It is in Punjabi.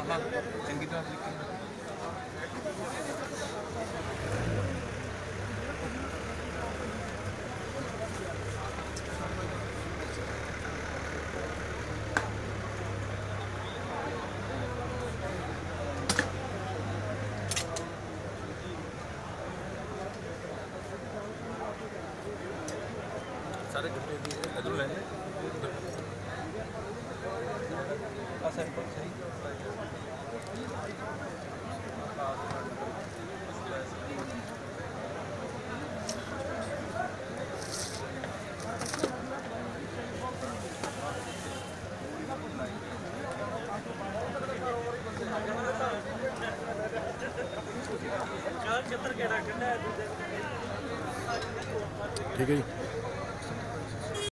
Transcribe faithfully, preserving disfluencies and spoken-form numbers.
हाँ चंगी तरह तरीके सारे गट्टे इधर लेने सही सही ठीक है जी।